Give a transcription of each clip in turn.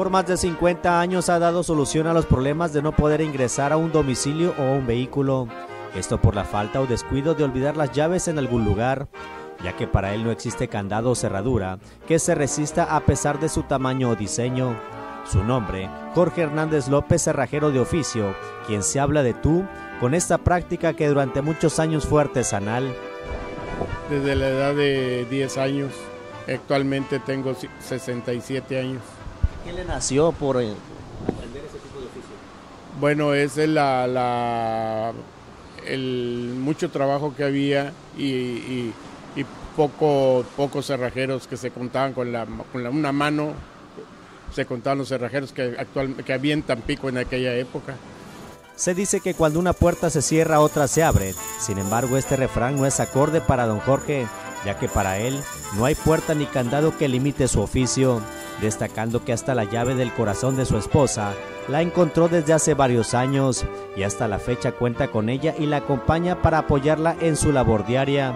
Por más de 50 años ha dado solución a los problemas de no poder ingresar a un domicilio o a un vehículo. Esto por la falta o descuido de olvidar las llaves en algún lugar, ya que para él no existe candado o cerradura que se resista a pesar de su tamaño o diseño. Su nombre, Jorge Hernández López, cerrajero de oficio, quien se habla de tú con esta práctica que durante muchos años fue artesanal. Desde la edad de 10 años, actualmente tengo 67 años. ¿Qué le nació por aprender ese tipo de oficio? Bueno, es el mucho trabajo que había y pocos cerrajeros que se contaban con una mano. Se contaban los cerrajeros que había en Tampico en aquella época. Se dice que cuando una puerta se cierra, otra se abre. Sin embargo, este refrán no es acorde para don Jorge, ya que para él no hay puerta ni candado que limite su oficio, destacando que hasta la llave del corazón de su esposa la encontró desde hace varios años y hasta la fecha cuenta con ella y la acompaña para apoyarla en su labor diaria.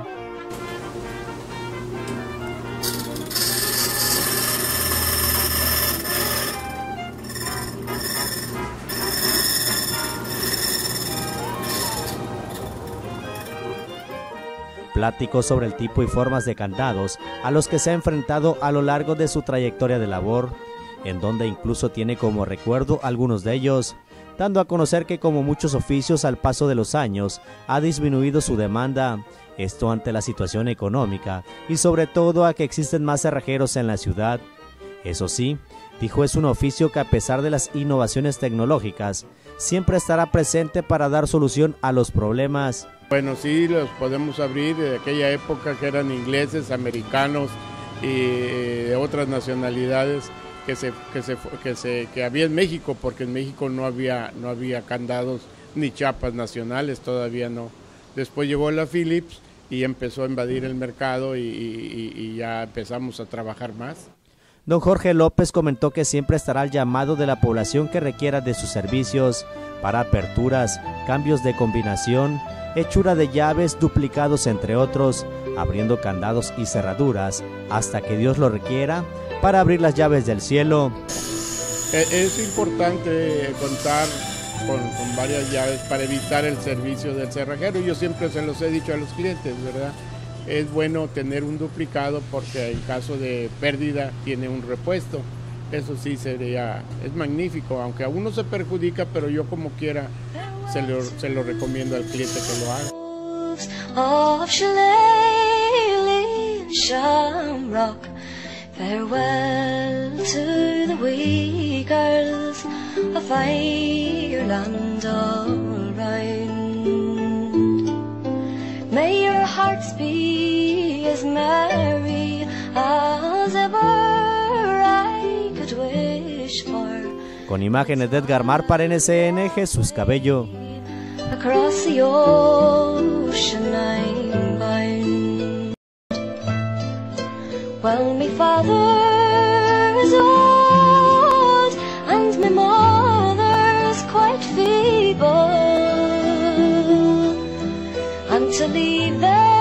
Platicó sobre el tipo y formas de candados a los que se ha enfrentado a lo largo de su trayectoria de labor, en donde incluso tiene como recuerdo algunos de ellos, dando a conocer que como muchos oficios al paso de los años ha disminuido su demanda, esto ante la situación económica y sobre todo a que existen más cerrajeros en la ciudad. Eso sí, dijo, es un oficio que a pesar de las innovaciones tecnológicas, siempre estará presente para dar solución a los problemas. Bueno, sí, los podemos abrir de aquella época que eran ingleses, americanos y de otras nacionalidades que había en México, porque en México no había candados ni chapas nacionales, todavía no. Después llegó la Philips y empezó a invadir el mercado y ya empezamos a trabajar más. Don Jorge López comentó que siempre estará al llamado de la población que requiera de sus servicios para aperturas, cambios de combinación, hechura de llaves, duplicados entre otros, abriendo candados y cerraduras, hasta que Dios lo requiera, para abrir las llaves del cielo. Es importante contar con varias llaves para evitar el servicio del cerrajero. Yo siempre se los he dicho a los clientes, ¿verdad? Es bueno tener un duplicado porque en caso de pérdida tiene un repuesto. Eso sí es magnífico, aunque a uno se perjudica, pero yo como quiera se lo recomiendo al cliente que lo haga. Farewell to the wee girls of Ireland all round. May your hearts be as merry as ever I could wish for. Con imágenes de Edgar Mar para NCN, Jesús Cabello. Across the ocean I'm bound. Well, me father's old and my mother's quite feeble, and to leave them